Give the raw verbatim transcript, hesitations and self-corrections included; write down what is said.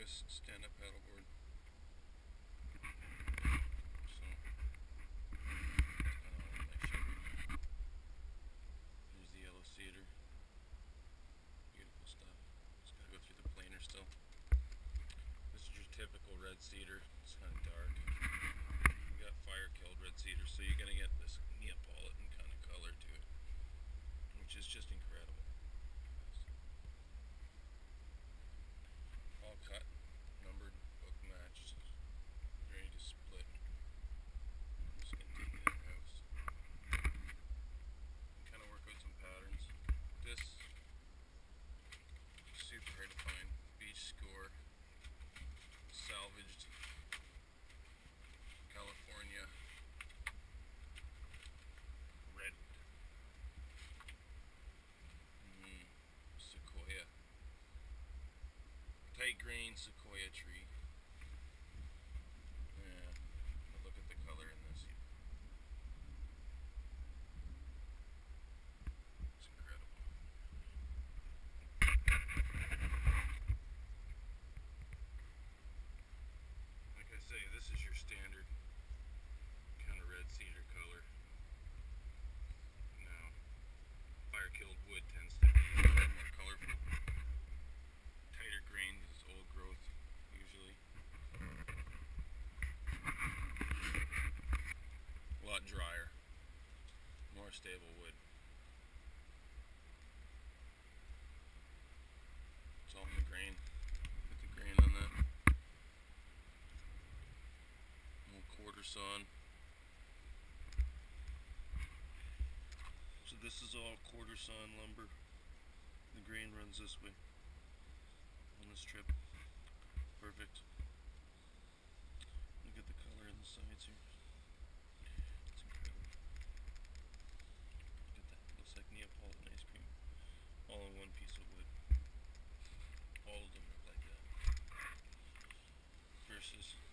this stand-up paddleboard. So, that's kind of all my showing. Here's the yellow cedar. Beautiful stuff. Just gotta go through the planer still. This is your typical red cedar. It's kind of dark. You got fire-killed red cedar, so you're gonna get this neopolitan kind of color to it, which is just incredible. All cut, numbered, book matched, ready to split. I'm just gonna take it in the house and kind of work out some patterns. This super hard to find. Beach score, salvaged, California, redwood, mm, sequoia, tight grain sequoia tree. Yeah, but look at the color in this. It's incredible. Like I say, this is your standard kind of red cedar color. Now, fire-killed wood tends to be a little more colorful. Tighter grains is old growth, usually. A lot drier, more stable wood. It's all in the grain. Put the grain on that. Little quartersawn. So this is all quartersawn lumber. The grain runs this way on this strip. Perfect. Look at the color in the sides here. It's incredible. Look at that. Looks like Neapolitan ice cream. All in one piece of wood. All of them look like that. Versus